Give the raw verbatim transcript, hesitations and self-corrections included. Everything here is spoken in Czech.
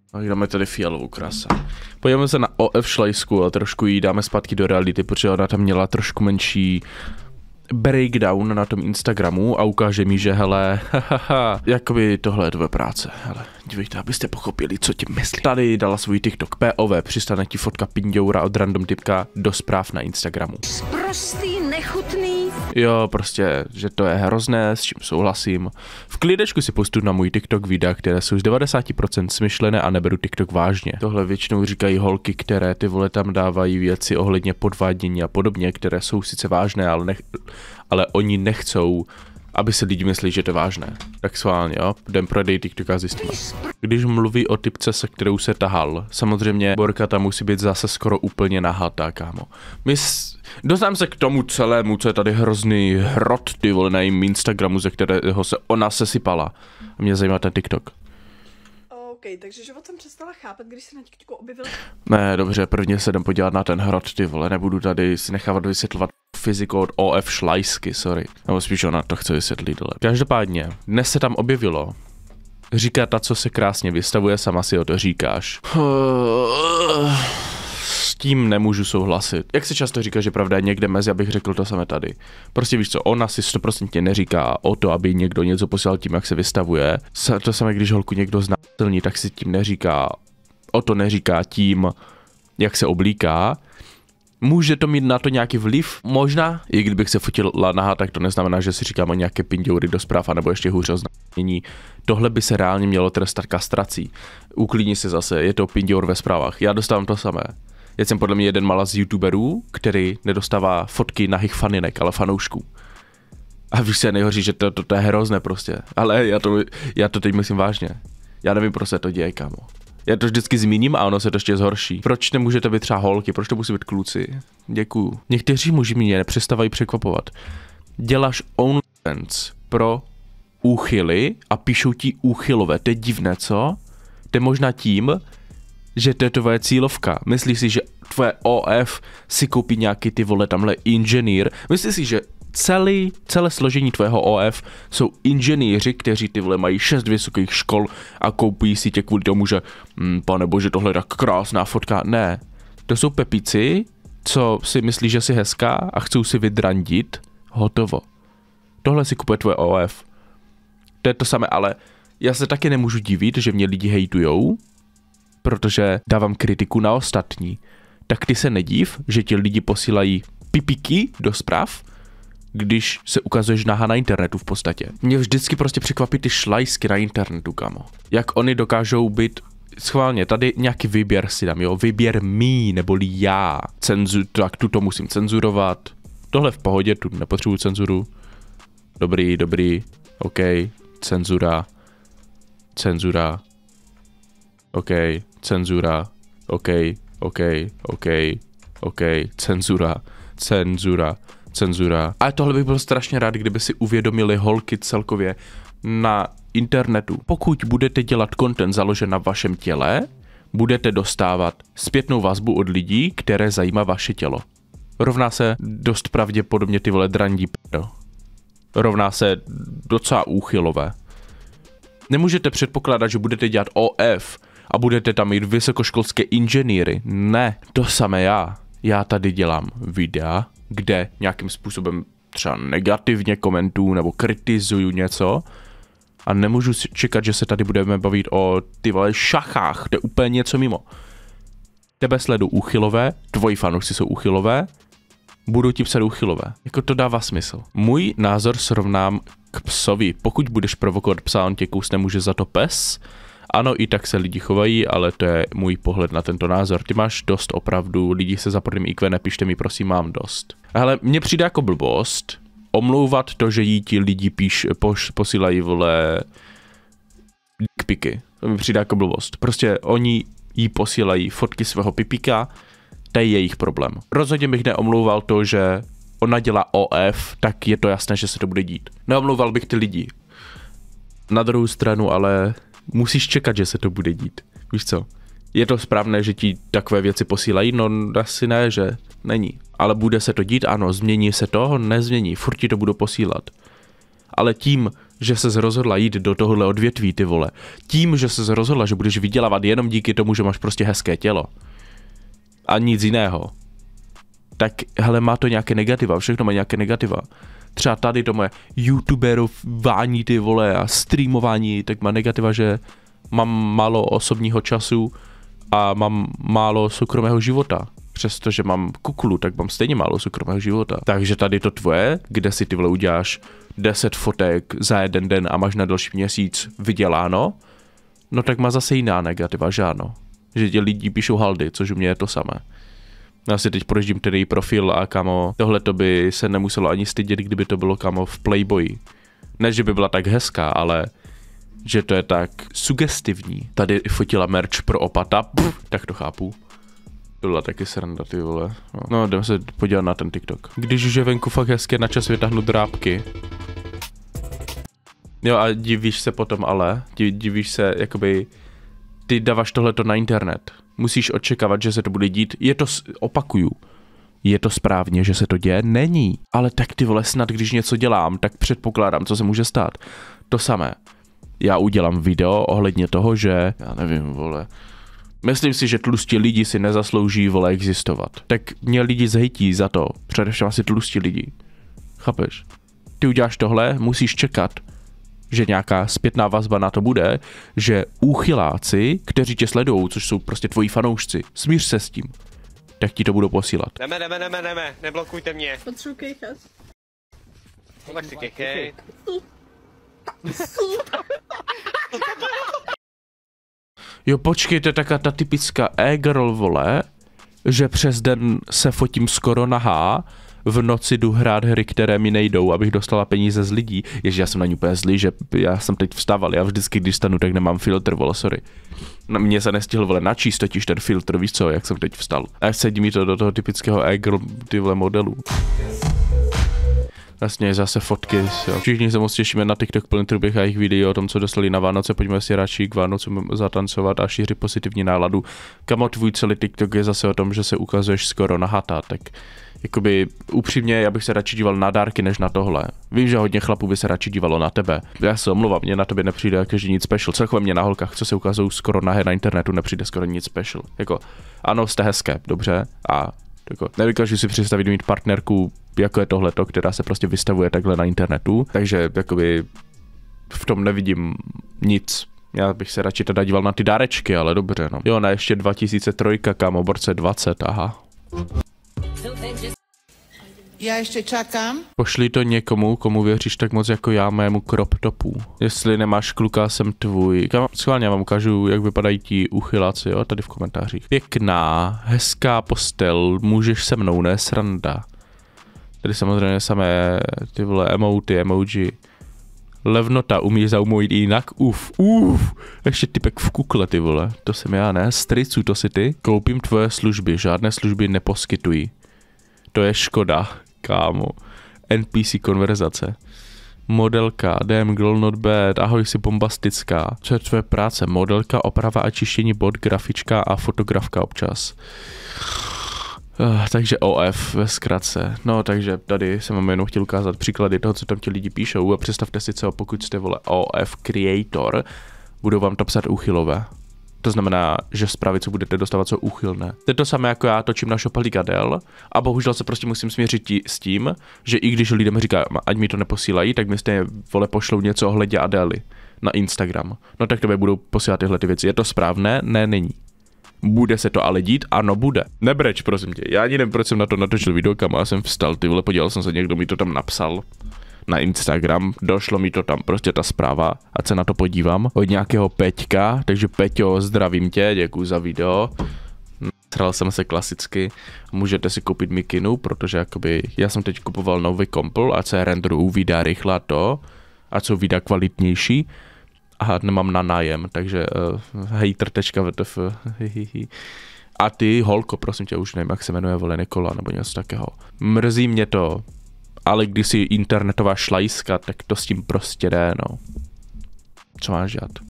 A dáme tady fialovou krása. Podíváme se na O F šlajsku a trošku jí dáme zpátky do reality, protože ona tam měla trošku menší breakdown na tom Instagramu a ukáže mi, že hele, hahaha, jakoby tohle je tvoje práce, hele, dívejte, abyste pochopili, co tím myslí. Tady dala svůj TikTok P O V, přistane ti fotka pindoura od random typka do zpráv na Instagramu. Prostý, nechutný. Jo, prostě, že to je hrozné, s čím souhlasím. V klidečku si postu na můj TikTok videa, které jsou z devadesát procent smyšlené a neberu TikTok vážně. Tohle většinou říkají holky, které ty vole tam dávají věci ohledně podvádění a podobně, které jsou sice vážné, ale, nech, ale oni nechcou, aby si lidi myslí, že to je vážné. Tak schválně, jo, jdem prodej TikTok a zjistíme. Když mluví o typce, se kterou se tahal, samozřejmě Borka tam musí být zase skoro úplně nahatá, kámo. My s... Dostám se k tomu celému, co je tady hrozný hrot, ty vole, na jejím Instagramu, ze kterého se ona sesypala. A mě zajímá ten TikTok. OK, takže život jsem přestala chápat, když se na TikToku objevil. Ne, dobře, prvně se jdem podívat na ten hrot, ty vole, nebudu tady si nechávat vysvětlovat fyziku od O F šlajsky, sorry. Nebo spíš ona to chce vysvětlit, dole. Každopádně, dnes se tam objevilo. Říká ta, co se krásně vystavuje, sama si o to říkáš. S tím nemůžu souhlasit. Jak se často říká, že pravda je někde mezi, abych řekl to samé tady. Prostě víš co, ona si sto procent neříká o to, aby někdo něco posílal tím, jak se vystavuje. To samé, když holku někdo zná silný, tak si tím neříká, o to neříká tím, jak se oblíká. Může to mít na to nějaký vliv? Možná. I kdybych se fotila nahá, tak to neznamená, že si říkám o nějaké pindoury do zpráv, anebo ještě hůře oznámení. Tohle by se reálně mělo trestat kastrací. Uklidni se zase, je to pindour ve zprávách. Já dostávám to samé. Já jsem podle mě jeden malá z youtuberů, který nedostává fotky nahých faninek, ale fanoušků. A víš se nejhorší, že to, to, to je hrozné prostě. Ale já to, já to teď myslím vážně. Já nevím, proč se to děje, kámo. Já to vždycky zmíním a ono se to ještě zhorší. Proč nemůžete být třeba holky, proč to musí být kluci? Děkuju. Někteří muži mě nepřestávají překvapovat. Děláš OnlyFans pro úchyly a píšou ti úchylové. To je divné, co? To je možná tím, že to je tvoje cílovka. Myslíš si, že tvoje O F si koupí nějaký ty vole tamhle inženýr? Myslíš si, že celý, celé složení tvého O F jsou inženýři, kteří ty vole mají šest vysokých škol a koupí si tě kvůli tomu, že hm, pane bože, tohle je tak krásná fotka. Ne, to jsou pepici, co si myslí, že jsi hezká a chcou si vydrandit. Hotovo. Tohle si kupuje tvoje O F. To je to samé, ale já se taky nemůžu divit, že mě lidi hejtujou, protože dávám kritiku na ostatní. Tak ty se nediv, že ti lidi posílají pipiky do zpráv, když se ukazuješ nahá na internetu v podstatě. Mě vždycky prostě překvapí ty šlajsky na internetu, kamo. Jak oni dokážou být, schválně, tady nějaký výběr si dám, jo, výběr mý, neboli já. Cenzu, tak tu to musím cenzurovat. Tohle v pohodě, tu nepotřebuji cenzuru. Dobrý, dobrý, OK, cenzura, cenzura, OK, cenzura, OK, OK, OK, OK, cenzura, cenzura, cenzura. A tohle bych byl strašně rád, kdyby si uvědomili holky celkově na internetu. Pokud budete dělat content založen na vašem těle, budete dostávat zpětnou vazbu od lidí, které zajímá vaše tělo. Rovná se dost pravděpodobně ty vole drandí p***o. Rovná se docela úchylové. Nemůžete předpokládat, že budete dělat O F a budete tam mít vysokoškolské inženýry. Ne, to samé já. Já tady dělám videa, kde nějakým způsobem třeba negativně komentuju nebo kritizuju něco a nemůžu čekat, že se tady budeme bavit o ty vole šachách, to je úplně něco mimo. Tebe sledují úchylové, tvoji fanoušci jsou úchylové, budou ti psat úchylové. Jako to dává smysl. Můj názor srovnám k psovi. Pokud budeš provokovat psa, on tě kousne, může za to pes. Ano, i tak se lidi chovají, ale to je můj pohled na tento názor. Ty máš dost opravdu, lidi se zaporným í kvé, nepište mi, prosím, mám dost. Hele, mně přijde jako blbost omlouvat to, že jí ti lidi píš, poš, posílají, vole, dickpiky. To mi přijde jako blbost. Prostě oni jí posílají fotky svého pipíka, to je jejich problém. Rozhodně bych neomlouval to, že ona dělá O F, tak je to jasné, že se to bude dít. Neomlouval bych ty lidi. Na druhou stranu, ale musíš čekat, že se to bude dít. Víš co? Je to správné, že ti takové věci posílají? No asi ne, že není. Ale bude se to dít? Ano. Změní se to? Nezmění. Furt ti to budu posílat. Ale tím, že se rozhodla jít do tohohle odvětví, ty vole. Tím, že se rozhodla, že budeš vydělávat jenom díky tomu, že máš prostě hezké tělo. A nic jiného. Tak, hele, má to nějaké negativa, všechno má nějaké negativa. Třeba tady to moje youtuberování, ty vole, a streamování, tak má negativa, že mám málo osobního času a mám málo soukromého života. Přestože mám kuklu, tak mám stejně málo soukromého života. Takže tady to tvoje, kde si ty vole uděláš deset fotek za jeden den a máš na další měsíc vyděláno, no tak má zase jiná negativa, že ano. Že ti lidi píšou haldy, což u mě je to samé. Já si teď projíždím ten její profil a kamo, tohle to by se nemuselo ani stydět, kdyby to bylo kamo v Playboyi. Ne, že by byla tak hezká, ale že to je tak sugestivní. Tady fotila merch pro opata, pff, tak to chápu. To byla taky sranda, ty vole. No, no jdeme se podívat na ten TikTok. Když už je venku fakt hezké, na čas vytáhnu drápky. Jo a divíš se potom ale, divíš se, jakoby, ty dáváš tohleto na internet. Musíš očekávat, že se to bude dít. Je to, opakuju, je to správně, že se to děje? Není. Ale tak ty vole, snad když něco dělám, tak předpokládám, co se může stát. To samé. Já udělám video ohledně toho, že, já nevím, vole, myslím si, že tlustí lidi si nezaslouží, vole, existovat. Tak mě lidi zhejtí za to, především asi tlustí lidi. Chápeš? Ty uděláš tohle, musíš čekat, že nějaká zpětná vazba na to bude, že úchyláci, kteří tě sledujou, což jsou prostě tvoji fanoušci, smíř se s tím, tak ti to budou posílat. Jdeme, jdeme, jdeme, jdeme, neblokujte mě. Potřebuji kejchat. No tak si kejchej. Jo, počkejte, taká ta typická e-girl, vole, že přes den se fotím skoro nahá, v noci jdu hrát hry, které mi nejdou, abych dostala peníze z lidí. Ježi, já jsem na ní úplně zlý, že já jsem teď vstával, já vždycky, když stanu, tak nemám filtr, vole, sorry. Na mě se nestihl, vole, načíst totiž ten filtr, víš co, jak jsem teď vstal. A sedí mi to do toho typického e-girl, ty vole, modelu. Vlastně zase fotky, jo. Všichni se moc těšíme na TikTok plný průběh a jejich video o tom, co dostali na Vánoce. Pojďme si radši k Vánocům zatancovat a šířit pozitivní náladu. Kamo, tvůj celý TikTok je zase o tom, že se ukazuješ skoro nahata, tak jakoby upřímně, já bych se radši díval na dárky než na tohle. Vím, že hodně chlapů by se radši dívalo na tebe. Já se omluvám, mě na tobě nepřijde jakože nic special. Celkově mě na holkách, co se ukazují skoro nahé na internetu, nepřijde skoro nic special. Jako, ano, jste hezké, dobře, a jako, nedokážu si představit mít partnerku, jako je tohleto, která se prostě vystavuje takhle na internetu, takže jakoby v tom nevidím nic. Já bych se radši teda díval na ty dárečky, ale dobře, no. Jo, na ještě dva tisíce tři, kámo, borce dvacet, aha. Já ještě čakám. Pošli to někomu, komu věříš tak moc jako já mému crop topu. Jestli nemáš kluka, jsem tvůj. Schválně vám ukážu, jak vypadají ti uchyláci, jo, tady v komentářích. Pěkná, hezká postel, můžeš se mnou, ne sranda. Tady samozřejmě samé ty vole emoty, emoji. Levnota, umíš zaumojit jinak? Uf, uf, ještě typek v kukle, ty vole. To jsem já, ne? Stricu, to si ty? Koupím tvoje služby, žádné služby neposkytují. To je škoda, kámo. N P C konverzace. Modelka, damn girl not bad, ahoj, jsi bombastická. Co je tvoje práce? Modelka, oprava a čištění bod, grafička a fotografka občas. Uh, takže O F ve zkratce. No, takže tady jsem vám jenom chtěl ukázat příklady toho, co tam ti lidi píšou a představte si, co pokud jste, vole, O F creator, budou vám to psat úchylové. To znamená, že zprávy, co budete dostávat, jsou úchylné. To je to samé, jako já točím na Šopalík Adel a bohužel se prostě musím smířit tí, s tím, že i když lidem říká, ať mi to neposílají, tak mi stejně, vole, pošlou něco ohledně Adely na Instagram. No tak tebe budou posílat tyhle ty věci. Je to správné? Ne, není. Bude se to ale dít? Ano, bude. Nebreč, prosím tě. Já ani nevím, proč jsem na to natočil video, kam já jsem vstal, ty vole, podíval jsem se, někdo mi to tam napsal na Instagram, došlo mi to tam, prostě ta zpráva, ať se na to podívám, od nějakého Peťka, takže Peťo, zdravím tě, děkuji za video. Sral jsem se klasicky, můžete si koupit mikinu, protože jakoby, já jsem teď kupoval nový kompl, ať se renderu vydá rychle to, ať jsou videa kvalitnější, a nemám na nájem, takže uh, hater.vtf. A ty, holko, prosím tě, už nevím, jak se jmenuje, vole, Nikola, nebo něco takého. Mrzí mě to, ale když jsi internetová šlajska, tak to s tím prostě jde, no. Co máš dělat?